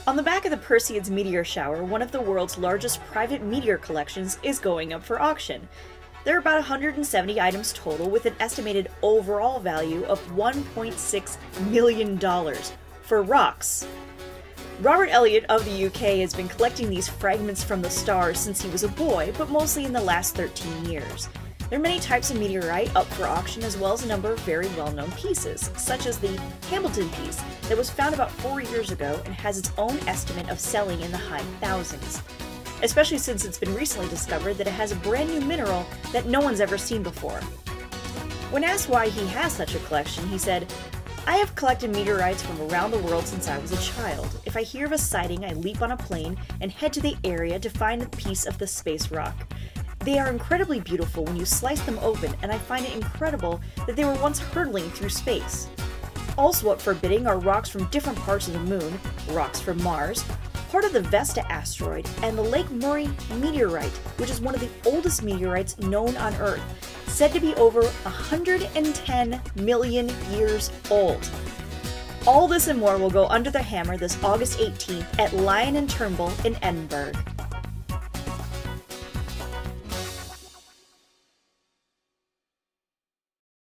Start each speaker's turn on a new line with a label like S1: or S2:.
S1: On the back of the Perseids meteor shower, one of the world's largest private meteor collections is going up for auction. There are about 170 items total, with an estimated overall value of $1.6 million for rocks. Robert Elliott of the UK has been collecting these fragments from the stars since he was a boy, but mostly in the last 13 years. There are many types of meteorite up for auction, as well as a number of very well-known pieces, such as the Hambleton piece that was found about 4 years ago and has its own estimate of selling in the high thousands. Especially since it's been recently discovered that it has a brand new mineral that no one's ever seen before. When asked why he has such a collection, he said, "I have collected meteorites from around the world since I was a child. If I hear of a sighting, I leap on a plane and head to the area to find a piece of the space rock. They are incredibly beautiful when you slice them open, and I find it incredible that they were once hurtling through space. Also up for bidding are rocks from different parts of the moon, rocks from Mars, part of the Vesta asteroid, and the Lake Murray meteorite, which is one of the oldest meteorites known on Earth, said to be over 110 million years old. All this and more will go under the hammer this August 18th at Lion and Turnbull in Edinburgh.